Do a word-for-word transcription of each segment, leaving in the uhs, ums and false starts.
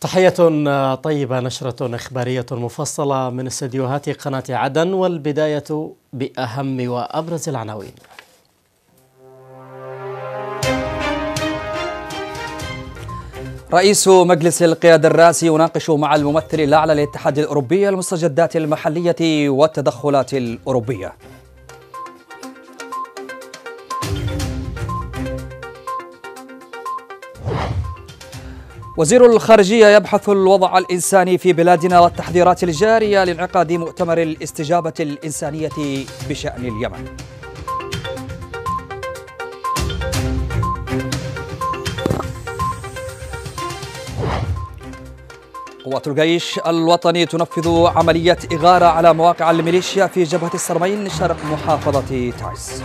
تحية طيبة، نشرة إخبارية مفصلة من استديوهات قناة عدن، والبداية بأهم وأبرز العناوين. رئيس مجلس القيادة الرئاسي يناقش مع الممثل الأعلى للاتحاد الأوروبي المستجدات المحلية والتدخلات الأوروبية. وزير الخارجية يبحث الوضع الإنساني في بلادنا والتحذيرات الجارية لانعقاد مؤتمر الاستجابة الإنسانية بشأن اليمن. قوات الجيش الوطني تنفذ عملية إغارة على مواقع الميليشيا في جبهة السرمين شرق محافظة تعز.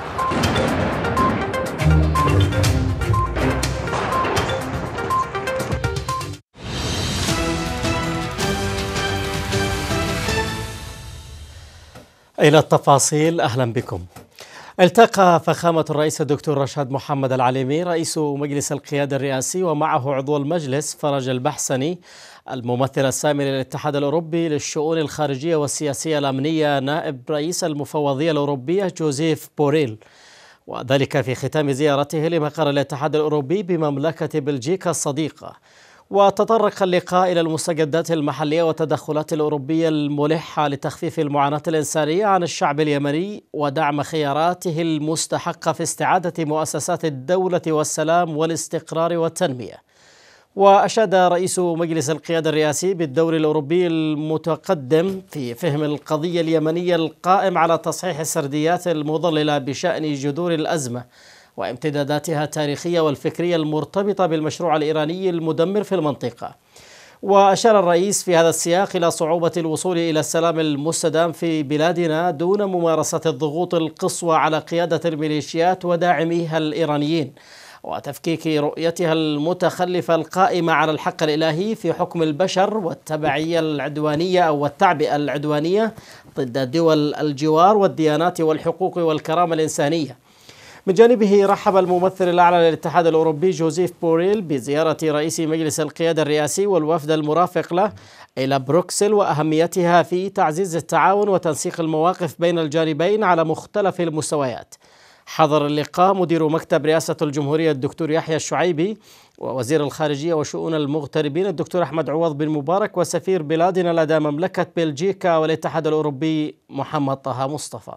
إلى التفاصيل، أهلا بكم. التقى فخامة الرئيس الدكتور رشاد محمد العليمي رئيس مجلس القيادة الرئاسي ومعه عضو المجلس فرج البحسني الممثل السامي للاتحاد الأوروبي للشؤون الخارجية والسياسية الأمنية نائب رئيس المفوضية الأوروبية جوزيف بوريل، وذلك في ختام زيارته لمقر الاتحاد الأوروبي بمملكة بلجيكا الصديقة. وتطرق اللقاء إلى المستجدات المحلية والتدخلات الأوروبية الملحة لتخفيف المعاناة الإنسانية عن الشعب اليمني ودعم خياراته المستحقة في استعادة مؤسسات الدولة والسلام والاستقرار والتنمية. وأشاد رئيس مجلس القيادة الرئاسي بالدور الأوروبي المتقدم في فهم القضية اليمنية القائم على تصحيح السرديات المضللة بشأن جذور الأزمة وامتداداتها التاريخية والفكرية المرتبطة بالمشروع الإيراني المدمر في المنطقة. وأشار الرئيس في هذا السياق إلى صعوبة الوصول إلى السلام المستدام في بلادنا دون ممارسة الضغوط القصوى على قيادة الميليشيات وداعميها الإيرانيين، وتفكيك رؤيتها المتخلفة القائمة على الحق الإلهي في حكم البشر والتبعية العدوانية أو التعبئة العدوانية ضد دول الجوار والديانات والحقوق والكرامة الإنسانية. من جانبه رحب الممثل الأعلى للاتحاد الأوروبي جوزيف بوريل بزيارة رئيس مجلس القيادة الرئاسي والوفد المرافق له إلى بروكسل وأهميتها في تعزيز التعاون وتنسيق المواقف بين الجانبين على مختلف المستويات. حضر اللقاء مدير مكتب رئاسة الجمهورية الدكتور يحيى الشعيبي ووزير الخارجية وشؤون المغتربين الدكتور أحمد عوض بن مبارك وسفير بلادنا لدى مملكة بلجيكا والاتحاد الأوروبي محمد طه مصطفى.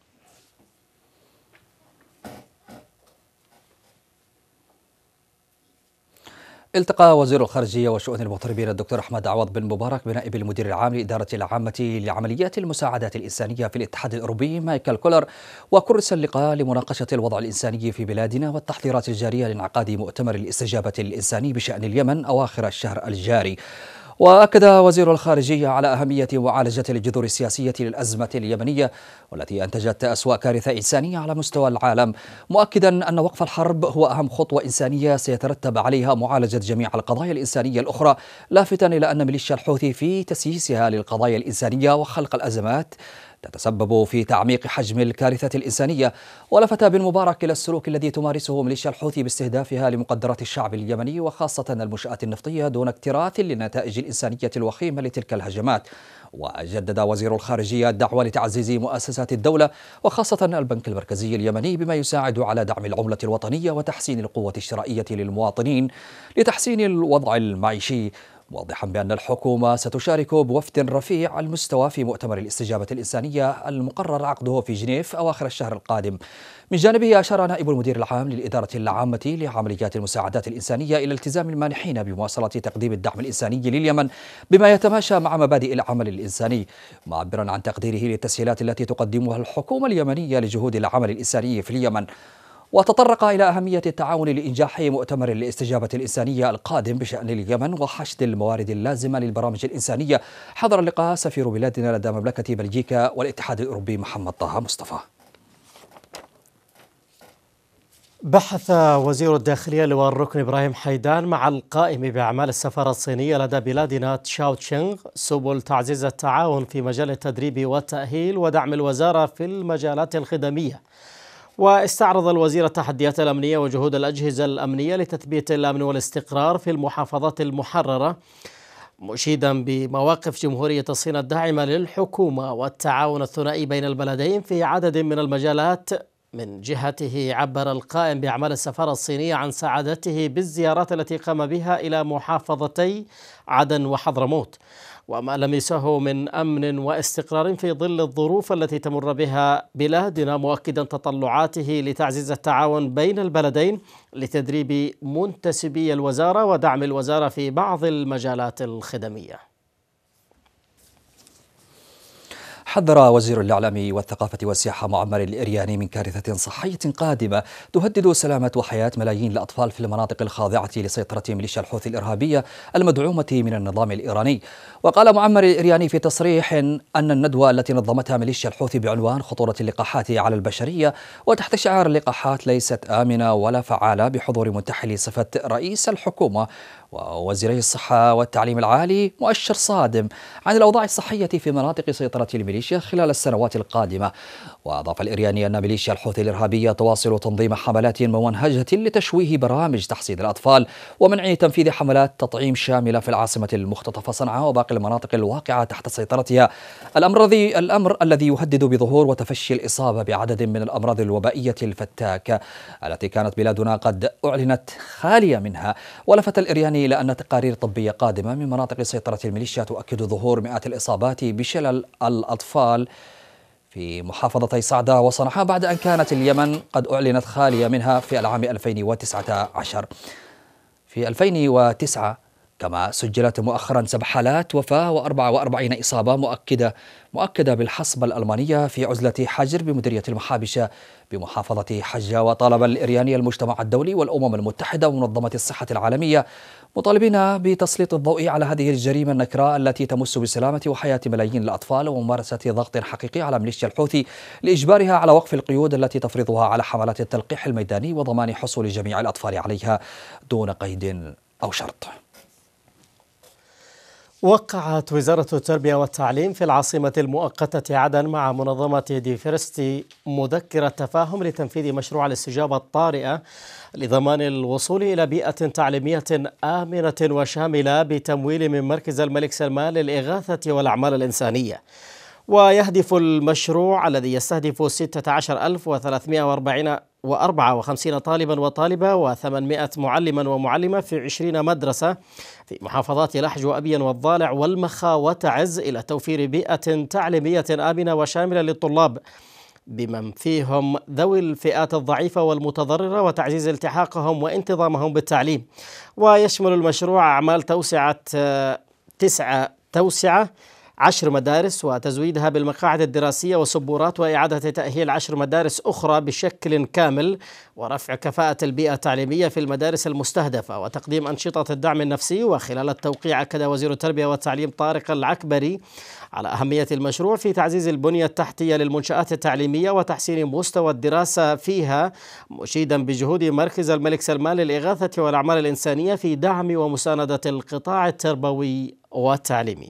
التقى وزير الخارجية وشؤون المغتربين الدكتور أحمد عوض بن مبارك بنائب المدير العام لإدارة العامة لعمليات المساعدات الإنسانية في الاتحاد الأوروبي مايكل كولر، وكرس اللقاء لمناقشة الوضع الإنساني في بلادنا والتحضيرات الجارية لانعقاد مؤتمر الاستجابة الإنساني بشأن اليمن أواخر الشهر الجاري. وأكد وزير الخارجية على أهمية معالجة الجذور السياسية للأزمة اليمنية والتي أنتجت أسوأ كارثة إنسانية على مستوى العالم، مؤكدا أن وقف الحرب هو أهم خطوة إنسانية سيترتب عليها معالجة جميع القضايا الإنسانية الأخرى، لافتا إلى أن ميليشيا الحوثي في تسييسها للقضايا الإنسانية وخلق الأزمات تتسبب في تعميق حجم الكارثة الإنسانية. ولفت بن مبارك إلى السلوك الذي تمارسه ميليشيا الحوثي باستهدافها لمقدرات الشعب اليمني وخاصة المنشآت النفطية دون اكتراث للنتائج الإنسانية الوخيمة لتلك الهجمات. وجدد وزير الخارجية الدعوة لتعزيز مؤسسات الدولة وخاصة البنك المركزي اليمني بما يساعد على دعم العملة الوطنية وتحسين القوة الشرائية للمواطنين لتحسين الوضع المعيشي، واضحا بأن الحكومة ستشارك بوفد رفيع المستوى في مؤتمر الاستجابة الإنسانية المقرر عقده في جنيف أواخر الشهر القادم. من جانبه أشار نائب المدير العام للإدارة العامة لعمليات المساعدات الإنسانية إلى التزام المانحين بمواصلة تقديم الدعم الإنساني لليمن بما يتماشى مع مبادئ العمل الإنساني، معبرا عن تقديره للتسهيلات التي تقدمها الحكومة اليمنية لجهود العمل الإنساني في اليمن. وتطرق إلى أهمية التعاون لإنجاح مؤتمر الاستجابة الإنسانية القادم بشأن اليمن وحشد الموارد اللازمة للبرامج الإنسانية. حضر اللقاء سفير بلادنا لدى مملكة بلجيكا والاتحاد الأوروبي محمد طه مصطفى. بحث وزير الداخلية لواء الركن إبراهيم حيدان مع القائم بأعمال السفارة الصينية لدى بلادنا تشاو تشينغ سبل تعزيز التعاون في مجال التدريب والتأهيل ودعم الوزارة في المجالات الخدمية. واستعرض الوزير التحديات الأمنية وجهود الأجهزة الأمنية لتثبيت الأمن والاستقرار في المحافظات المحررة، مشيدا بمواقف جمهورية الصين الداعمة للحكومة والتعاون الثنائي بين البلدين في عدد من المجالات. من جهته عبر القائم بأعمال السفارة الصينية عن سعادته بالزيارات التي قام بها إلى محافظتي عدن وحضرموت، وما لمسه من أمن واستقرار في ظل الظروف التي تمر بها بلادنا، مؤكدا تطلعاته لتعزيز التعاون بين البلدين لتدريب منتسبي الوزارة ودعم الوزارة في بعض المجالات الخدمية. حذر وزير الإعلام والثقافة والسياحة معمر الإرياني من كارثة صحية قادمة تهدد سلامة وحياة ملايين الأطفال في المناطق الخاضعة لسيطرة ميليشيا الحوثي الإرهابية المدعومة من النظام الإيراني. وقال معمر الإرياني في تصريح أن الندوة التي نظمتها ميليشيا الحوثي بعنوان خطورة اللقاحات على البشرية وتحت شعار اللقاحات ليست آمنة ولا فعالة بحضور منتحلي صفة رئيس الحكومة ووزيري الصحة والتعليم العالي مؤشر صادم عن الأوضاع الصحية في مناطق سيطرة الميليشيا خلال السنوات القادمة. وأضاف الإرياني أن ميليشيا الحوثي الإرهابية تواصل تنظيم حملات ممنهجة لتشويه برامج تحصين الأطفال ومنع تنفيذ حملات تطعيم شاملة في العاصمة المختطفة صنعاء وباقي المناطق الواقعة تحت سيطرتها. الأمر الذي الأمر الذي يهدد بظهور وتفشي الإصابة بعدد من الأمراض الوبائية الفتاكة التي كانت بلادنا قد أعلنت خالية منها. ولفت الإرياني إلى أن تقارير طبية قادمة من مناطق سيطرة الميليشيا تؤكد ظهور مئات الإصابات بشلل الأطفال في محافظتي صعدة وصنعاء بعد أن كانت اليمن قد أعلنت خالية منها في العام ألفين وتسعة عشر. في ألفين وتسعة كما سجلت مؤخرا سبع حالات وفاة وأربعة وأربعين إصابة مؤكدة مؤكدة بالحصبة الألمانية في عزلة حجر بمديرية المحابشة بمحافظة حجة. وطالب الإرياني المجتمع الدولي والأمم المتحدة ومنظمة الصحة العالمية مطالبين بتسليط الضوء على هذه الجريمة النكراء التي تمس بسلامة وحياة ملايين الأطفال وممارسة ضغط حقيقي على ميليشيا الحوثي لإجبارها على وقف القيود التي تفرضها على حملات التلقيح الميداني وضمان حصول جميع الأطفال عليها دون قيد أو شرط. وقعت وزارة التربية والتعليم في العاصمة المؤقتة عدن مع منظمة ديفرستي مذكرة تفاهم لتنفيذ مشروع الاستجابة الطارئة لضمان الوصول إلى بيئة تعليمية آمنة وشاملة بتمويل من مركز الملك سلمان للإغاثة والأعمال الإنسانية. ويهدف المشروع الذي يستهدف ستة عشر ألف وثلاثمائة وأربعة وخمسين طالبا وطالبة وثمانمائة معلما ومعلمة في عشرين مدرسة في محافظات لحج وأبين والضالع والمخا وتعز إلى توفير بيئة تعليمية آمنة وشاملة للطلاب بمن فيهم ذوي الفئات الضعيفة والمتضررة وتعزيز التحاقهم وانتظامهم بالتعليم. ويشمل المشروع أعمال توسعة تسعة توسعة عشر مدارس وتزويدها بالمقاعد الدراسية وسبورات وإعادة تأهيل عشر مدارس أخرى بشكل كامل ورفع كفاءة البيئة التعليمية في المدارس المستهدفة وتقديم أنشطة الدعم النفسي. وخلال التوقيع أكد وزير التربية والتعليم طارق العكبري على أهمية المشروع في تعزيز البنية التحتية للمنشآت التعليمية وتحسين مستوى الدراسة فيها، مشيدا بجهود مركز الملك سلمان للإغاثة والأعمال الإنسانية في دعم ومساندة القطاع التربوي والتعليمي.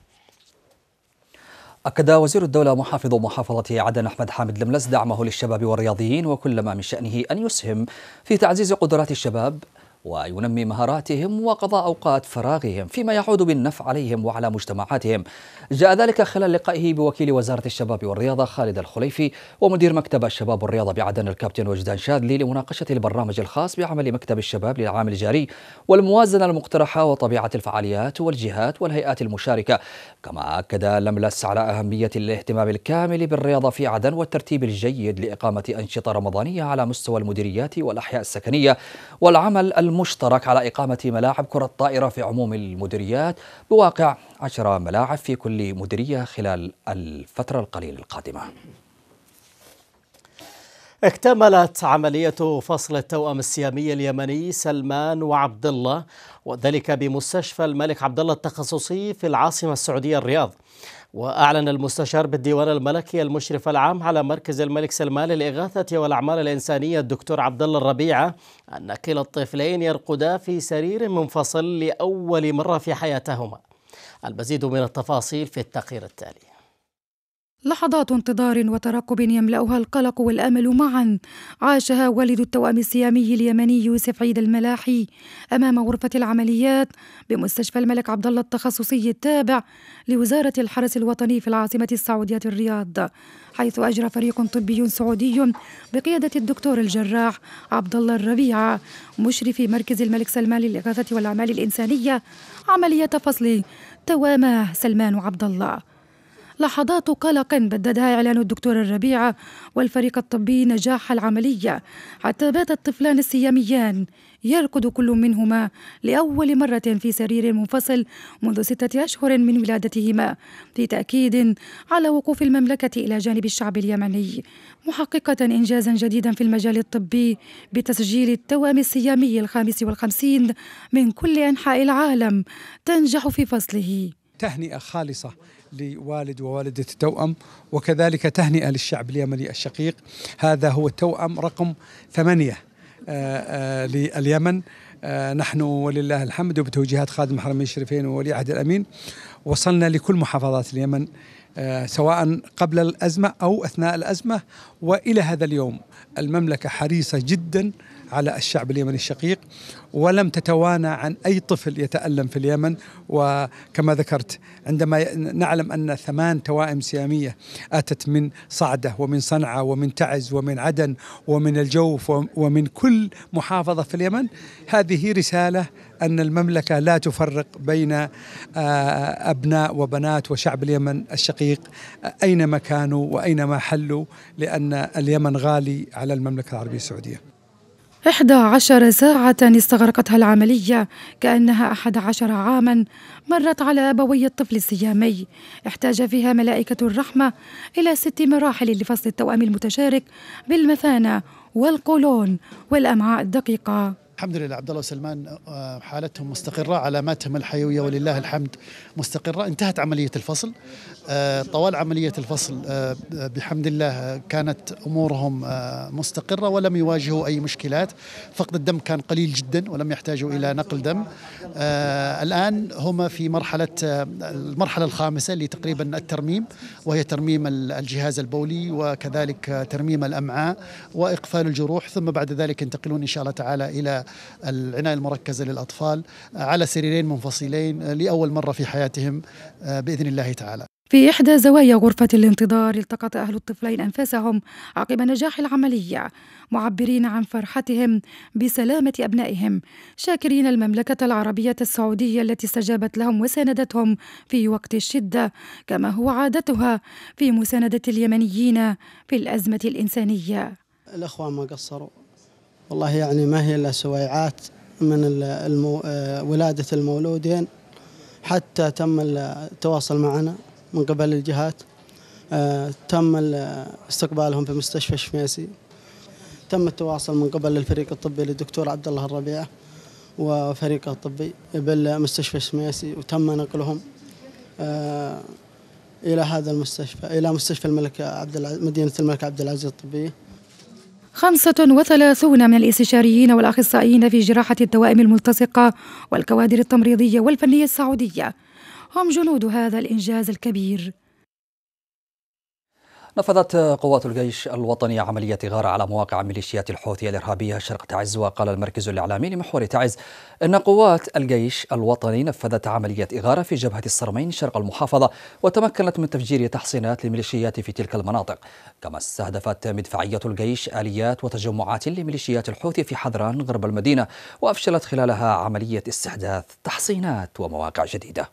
أكد وزير الدولة محافظ محافظة عدن أحمد حامد الملس دعمه للشباب والرياضيين وكل ما من شأنه أن يسهم في تعزيز قدرات الشباب وينمي مهاراتهم وقضاء أوقات فراغهم فيما يعود بالنفع عليهم وعلى مجتمعاتهم. جاء ذلك خلال لقائه بوكيل وزارة الشباب والرياضة خالد الخليفي ومدير مكتب الشباب والرياضة بعدن الكابتن وجدان شاذلي لمناقشة البرنامج الخاص بعمل مكتب الشباب للعام الجاري والموازنة المقترحة وطبيعة الفعاليات والجهات والهيئات المشاركة. كما أكد لملس على أهمية الاهتمام الكامل بالرياضة في عدن والترتيب الجيد لإقامة أنشطة رمضانية على مستوى المديريات والأحياء السكنية والعمل المشترك على إقامة ملاعب كرة طائرة في عموم المديريات بواقع عشر ملاعب في كل مديرية خلال الفترة القليلة القادمة. اكتملت عملية فصل التوأم السيامي اليمني سلمان وعبد الله وذلك بمستشفى الملك عبد الله التخصصي في العاصمة السعودية الرياض. وأعلن المستشار بالديوان الملكي المشرف العام على مركز الملك سلمان للإغاثة والأعمال الإنسانية الدكتور عبد الله الربيعة أن كلا الطفلين يرقدا في سرير منفصل لأول مرة في حياتهما. المزيد من التفاصيل في التقرير التالي. لحظات انتظار وترقب يملأها القلق والأمل معا عاشها والد التوأم السيامي اليمني يوسف عيد الملاحي أمام غرفة العمليات بمستشفى الملك عبدالله التخصصي التابع لوزارة الحرس الوطني في العاصمة السعودية الرياض، حيث أجرى فريق طبي سعودي بقيادة الدكتور الجراح عبدالله الربيعة مشرف مركز الملك سلمان للإغاثة والأعمال الإنسانية عملية فصل تواماه سلمان وعبدالله. لحظات قلق بددها إعلان الدكتور الربيعة والفريق الطبي نجاح العملية، حتى بات الطفلان السياميان يركض كل منهما لأول مرة في سرير منفصل منذ ستة أشهر من ولادتهما، في تأكيد على وقوف المملكة إلى جانب الشعب اليمني، محققة إنجازا جديدا في المجال الطبي بتسجيل التوأم السيامي الخامس والخمسين من كل أنحاء العالم تنجح في فصله. تهنئة خالصة لوالد ووالدة التوأم، وكذلك تهنئة للشعب اليمني الشقيق. هذا هو التوأم رقم ثمانية لليمن. نحن ولله الحمد وبتوجيهات خادم الحرمين الشريفين وولي عهد الأمين وصلنا لكل محافظات اليمن، سواء قبل الأزمة أو أثناء الأزمة وإلى هذا اليوم. المملكة حريصة جدا على الشعب اليمني الشقيق، ولم تتوانى عن أي طفل يتألم في اليمن. وكما ذكرت، عندما نعلم أن ثمان توائم سيامية أتت من صعدة ومن صنعاء ومن تعز ومن عدن ومن الجوف ومن كل محافظة في اليمن، هذه رسالة أن المملكة لا تفرق بين أبناء وبنات وشعب اليمن الشقيق أينما كانوا وأينما حلوا، لأن اليمن غالي على المملكة العربية السعودية. إحدى عشر ساعة استغرقتها العملية، كأنها أحد عشر عاما مرت على أبوي الطفل السيامي، احتاج فيها ملائكة الرحمة إلى ست مراحل لفصل التوأم المتشارك بالمثانة والقولون والأمعاء الدقيقة. الحمد لله عبد الله وسلمان حالتهم مستقرة، علاماتهم الحيوية ولله الحمد مستقرة. انتهت عملية الفصل. طوال عملية الفصل بحمد الله كانت أمورهم مستقرة ولم يواجهوا أي مشكلات. فقد الدم كان قليل جدا ولم يحتاجوا إلى نقل دم. الآن هم في مرحلة المرحلة الخامسة اللي تقريبا الترميم، وهي ترميم الجهاز البولي وكذلك ترميم الأمعاء وإقفال الجروح، ثم بعد ذلك ينتقلون إن شاء الله تعالى إلى العناية المركزة للأطفال على سريرين منفصلين لأول مرة في حياتهم بإذن الله تعالى. في إحدى زوايا غرفة الانتظار التقط أهل الطفلين أنفاسهم عقب نجاح العملية، معبرين عن فرحتهم بسلامة أبنائهم، شاكرين المملكة العربية السعودية التي استجابت لهم وساندتهم في وقت الشدة، كما هو عادتها في مساندة اليمنيين في الأزمة الإنسانية. الأخوان ما قصروا والله، يعني ما هي إلا سويعات من المو... ولادة المولودين، حتى تم التواصل معنا من قبل الجهات، تم استقبالهم في مستشفى شميسي، تم التواصل من قبل الفريق الطبي للدكتور عبد الله الربيعة وفريقه الطبي بالمستشفى شميسي، وتم نقلهم إلى هذا المستشفى، إلى مستشفى الملك عبد الع... مدينة الملك عبد العزيز الطبية. خمسة وثلاثون من الاستشاريين والأخصائيين في جراحة التوائم الملتصقة والكوادر التمريضية والفنية السعودية هم جنود هذا الإنجاز الكبير. نفذت قوات الجيش الوطني عملية غارة على مواقع ميليشيات الحوثي الإرهابية شرق تعز. وقال المركز الإعلامي لمحور تعز أن قوات الجيش الوطني نفذت عملية إغارة في جبهة الصرمين شرق المحافظة، وتمكنت من تفجير تحصينات للميليشيات في تلك المناطق. كما استهدفت مدفعية الجيش آليات وتجمعات لميليشيات الحوثي في حضران غرب المدينة، وأفشلت خلالها عملية استحداث تحصينات ومواقع جديدة.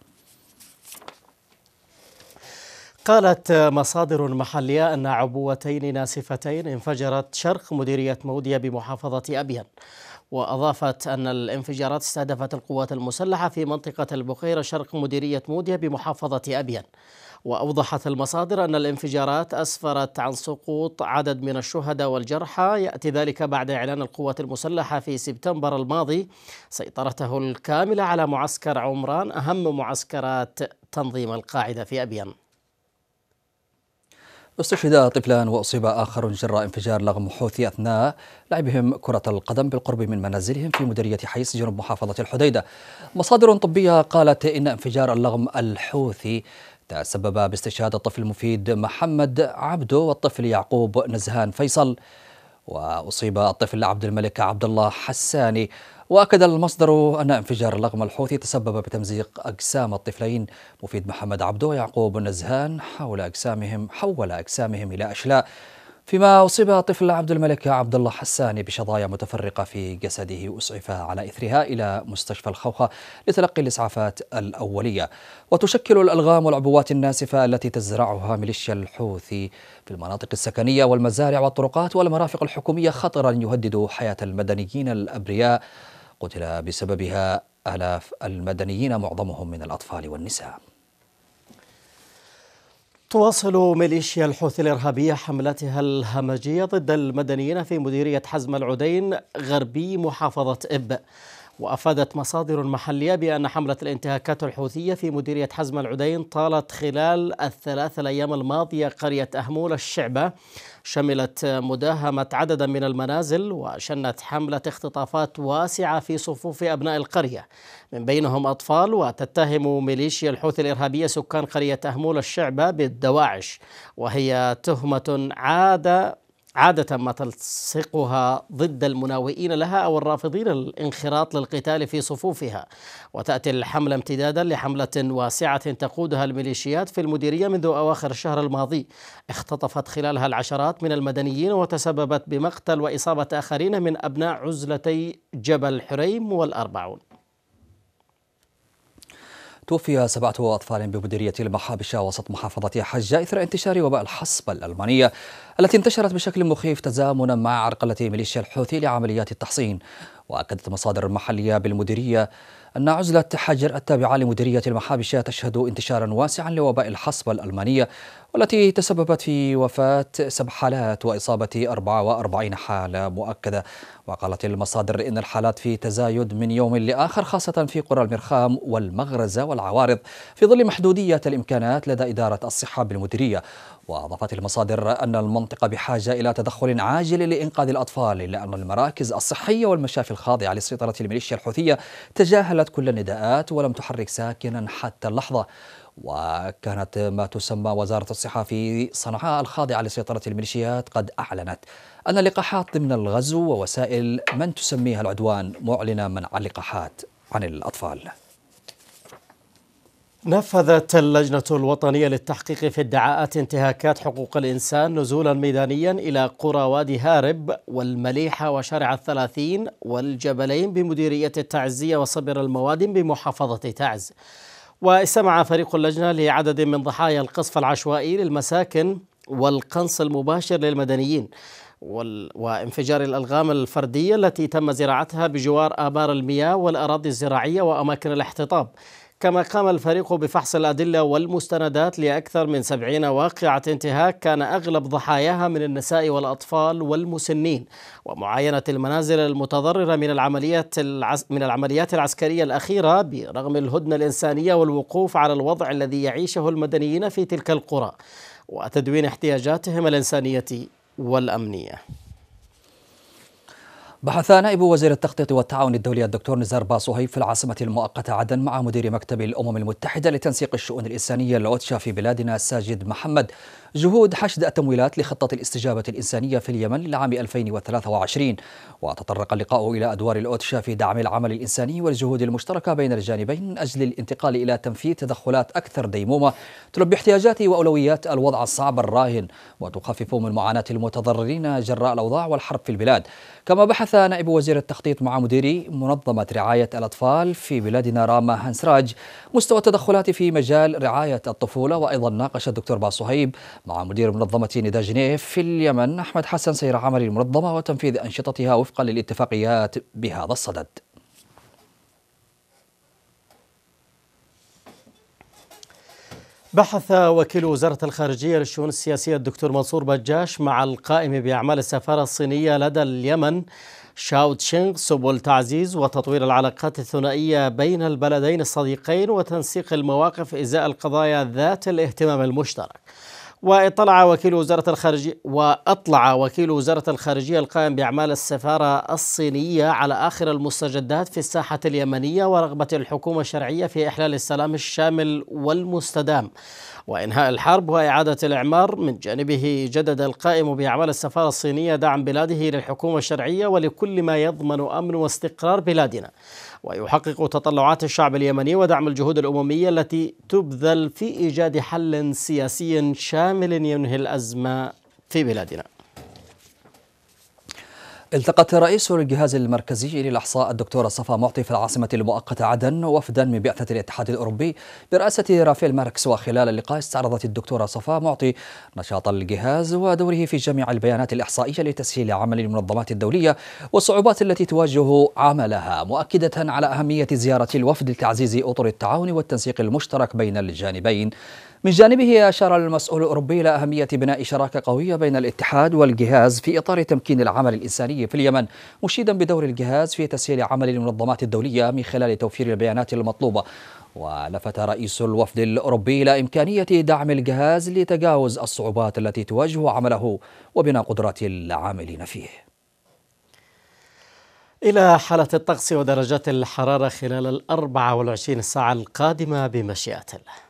قالت مصادر محلية أن عبوتين ناسفتين انفجرت شرق مديرية موديا بمحافظة أبين، وأضافت أن الانفجارات استهدفت القوات المسلحة في منطقة البخيرة شرق مديرية موديا بمحافظة أبين. وأوضحت المصادر أن الانفجارات أسفرت عن سقوط عدد من الشهداء والجرحى، يأتي ذلك بعد إعلان القوات المسلحة في سبتمبر الماضي سيطرته الكاملة على معسكر عمران، أهم معسكرات تنظيم القاعدة في أبين. استشهد طفلان وأصيب آخر جراء انفجار لغم حوثي أثناء لعبهم كرة القدم بالقرب من منازلهم في مديرية حيس جنوب محافظة الحديدة. مصادر طبية قالت إن انفجار اللغم الحوثي تسبب باستشهاد الطفل المفيد محمد عبده والطفل يعقوب نزهان فيصل، وأصيب الطفل عبد الملك عبد الله حساني. وأكد المصدر أن انفجار اللغم الحوثي تسبب بتمزيق أجسام الطفلين مفيد محمد عبده ويعقوب نزهان حول أجسامهم حول أجسامهم إلى أشلاء، فيما أصيب الطفل عبد الملك عبد الله حساني بشظايا متفرقة في جسده وأسعف على إثرها إلى مستشفى الخوخة لتلقي الإسعافات الأولية. وتشكل الألغام والعبوات الناسفة التي تزرعها ميليشيا الحوثي في المناطق السكنية والمزارع والطرقات والمرافق الحكومية خطرا يهدد حياة المدنيين الأبرياء قتل بسببها آلاف المدنيين معظمهم من الأطفال والنساء. تواصل ميليشيا الحوثي الإرهابية حملتها الهمجية ضد المدنيين في مديرية حزم العدين غربي محافظة إب. وأفادت مصادر محلية بأن حملة الانتهاكات الحوثية في مديرية حزم العدين طالت خلال الثلاث الأيام الماضية قرية أهمول الشعبة، شملت مداهمة عدد من المنازل وشنت حملة اختطافات واسعة في صفوف أبناء القرية من بينهم أطفال. وتتهم ميليشيا الحوثي الإرهابية سكان قرية أهمول الشعبة بالدواعش، وهي تهمة عادة عادة ما تلصقها ضد المناوئين لها أو الرافضين الانخراط للقتال في صفوفها. وتأتي الحملة امتدادا لحملة واسعة تقودها الميليشيات في المديرية منذ أواخر الشهر الماضي، اختطفت خلالها العشرات من المدنيين وتسببت بمقتل وإصابة آخرين من أبناء عزلتي جبل حريم والأربعون. توفي سبعة أطفال بمديرية المحابشة وسط محافظة حجة إثر انتشار وباء الحصبة الألمانية التي انتشرت بشكل مخيف تزامنا مع عرقلة ميليشيا الحوثي لعمليات التحصين. وأكدت مصادر محلية بالمديرية أن عزلة حجر التابعة لمديرية المحابشة تشهد انتشارا واسعا لوباء الحصبة الألمانية والتي تسببت في وفاة سبع حالات وإصابة أربعة وأربعين حالة مؤكدة. وقالت المصادر إن الحالات في تزايد من يوم لآخر خاصة في قرى المرخام والمغرزة والعوارض في ظل محدودية الإمكانات لدى إدارة الصحة بالمديرية. وأضافت المصادر أن المنطقة بحاجة إلى تدخل عاجل لإنقاذ الأطفال، إلا أن المراكز الصحية والمشافي الخاضعة لسيطرة الميليشيا الحوثية تجاهلت كل النداءات ولم تحرك ساكنا حتى اللحظة. وكانت ما تسمى وزارة الصحة في صنعاء الخاضعة لسيطرة الميليشيات قد أعلنت أن اللقاحات ضمن الغزو ووسائل من تسميها العدوان معلنة منع اللقاحات عن الأطفال. نفذت اللجنة الوطنية للتحقيق في ادعاءات انتهاكات حقوق الإنسان نزولا ميدانيا إلى قرى وادي هارب والمليحة وشارع الثلاثين والجبلين بمديرية التعزية وصبر الموادم بمحافظة تعز. واستمع فريق اللجنة لعدد من ضحايا القصف العشوائي للمساكن والقنص المباشر للمدنيين وانفجار الألغام الفردية التي تم زراعتها بجوار آبار المياه والأراضي الزراعية وأماكن الاحتطاب. كما قام الفريق بفحص الأدلة والمستندات لأكثر من سبعين واقعة انتهاك كان أغلب ضحاياها من النساء والأطفال والمسنين، ومعاينة المنازل المتضررة من العمليات العس... من العمليات العسكرية الأخيرة برغم الهدنة الإنسانية والوقوف على الوضع الذي يعيشه المدنيين في تلك القرى وتدوين احتياجاتهم الإنسانية والأمنية. بحث نائب وزير التخطيط والتعاون الدولي الدكتور نزار باصهيب في العاصمة المؤقتة عدن مع مدير مكتب الأمم المتحدة لتنسيق الشؤون الإنسانية الأوتشا في بلادنا ساجد محمد جهود حشد التمويلات لخطة الاستجابة الإنسانية في اليمن للعام ألفين وثلاثة وعشرين. وتطرق اللقاء إلى أدوار الأوتشا في دعم العمل الإنساني والجهود المشتركة بين الجانبين من أجل الانتقال إلى تنفيذ تدخلات أكثر ديمومة تلبي احتياجات وأولويات الوضع الصعب الراهن وتخفف من معاناة المتضررين جراء الأوضاع والحرب في البلاد. كما بحث نائب وزير التخطيط مع مدير منظمة رعاية الأطفال في بلادنا راما هنسراج مستوى التدخلات في مجال رعاية الطفولة. وأيضا ناقش الدكتور باصهيب مع مدير منظمة نداء جنيف في اليمن أحمد حسن سير عمل المنظمة وتنفيذ أنشطتها وفقا للاتفاقيات بهذا الصدد. بحث وكيل وزارة الخارجية للشؤون السياسية الدكتور منصور بجاش مع القائم بأعمال السفارة الصينية لدى اليمن شاو تشينغ سبل تعزيز وتطوير العلاقات الثنائية بين البلدين الصديقين وتنسيق المواقف إزاء القضايا ذات الاهتمام المشترك. واطلع وكيل وزارة الخارجية وأطلع وكيل وزارة الخارجية القائم بأعمال السفارة الصينية على آخر المستجدات في الساحة اليمنية ورغبة الحكومة الشرعية في إحلال السلام الشامل والمستدام وإنهاء الحرب وإعادة الإعمار. من جانبه جدد القائم بأعمال السفارة الصينية دعم بلاده للحكومة الشرعية ولكل ما يضمن أمن واستقرار بلادنا ويحقق تطلعات الشعب اليمني ودعم الجهود الأممية التي تبذل في إيجاد حل سياسي شامل ينهي الأزمة في بلادنا. التقت رئيس الجهاز المركزي للإحصاء الدكتورة صفا معطي في العاصمة المؤقتة عدن وفدا من بعثة الاتحاد الأوروبي برئاسة رافائيل ماركس. وخلال اللقاء استعرضت الدكتورة صفا معطي نشاط الجهاز ودوره في جميع البيانات الإحصائية لتسهيل عمل المنظمات الدولية والصعوبات التي تواجه عملها، مؤكدة على أهمية زيارة الوفد لتعزيز أطر التعاون والتنسيق المشترك بين الجانبين. من جانبه أشار المسؤول الأوروبي إلى أهمية بناء شراكة قوية بين الاتحاد والجهاز في إطار تمكين العمل الإنساني في اليمن، مشيدا بدور الجهاز في تسهيل عمل المنظمات الدولية من خلال توفير البيانات المطلوبة. ولفت رئيس الوفد الأوروبي إلى إمكانية دعم الجهاز لتجاوز الصعوبات التي تواجه عمله وبناء قدرات العاملين فيه. إلى حالة الطقس ودرجات الحرارة خلال الأربع والعشرين ساعة القادمة بمشيئة الله.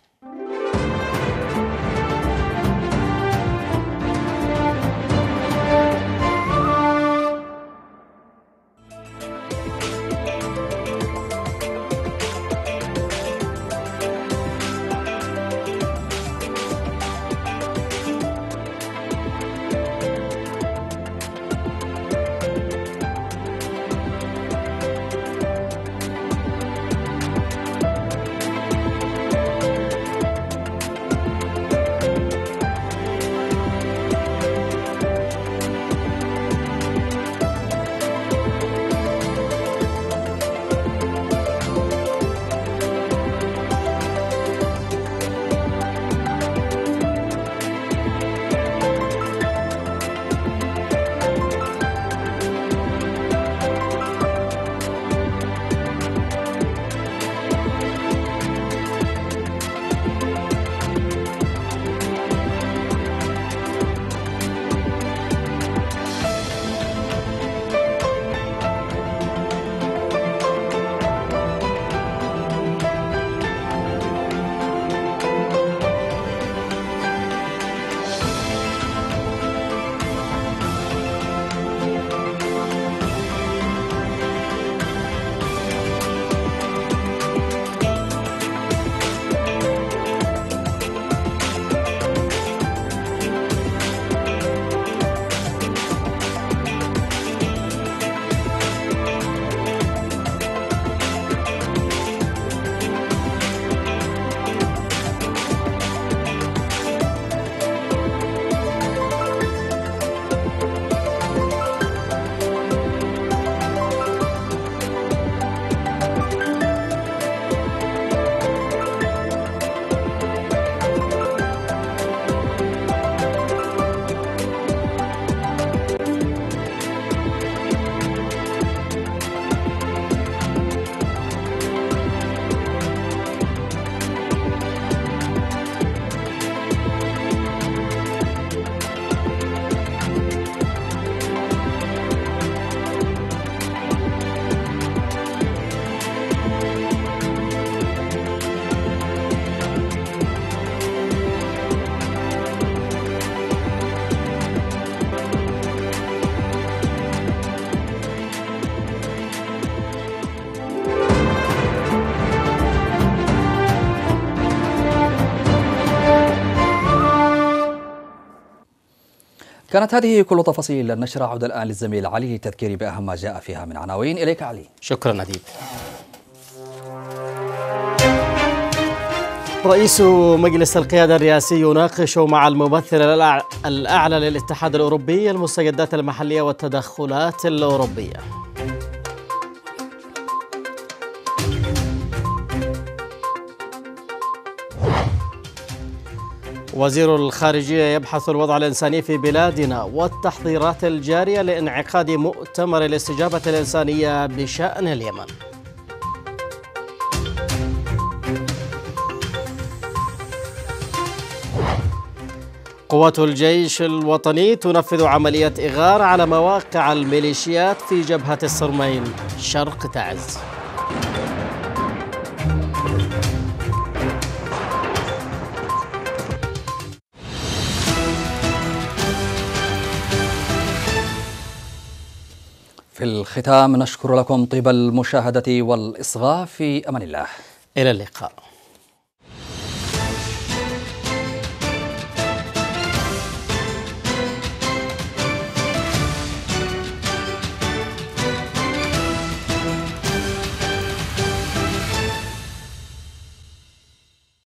كانت هذه كل تفاصيل النشرة. عودة الآن للزميل علي للتذكير بأهم ما جاء فيها من عناوين. إليك علي. شكرا نديب. رئيس مجلس القيادة الرئاسي يناقش مع الممثل الأعلى للاتحاد الأوروبي المستجدات المحلية والتدخلات الأوروبية. وزير الخارجية يبحث الوضع الإنساني في بلادنا والتحضيرات الجارية لانعقاد مؤتمر الاستجابة الإنسانية بشأن اليمن. قوات الجيش الوطني تنفذ عملية إغار على مواقع الميليشيات في جبهة الصرمين شرق تعز. في الختام نشكر لكم طيب المشاهدة والإصغاء، في أمان الله. إلى اللقاء.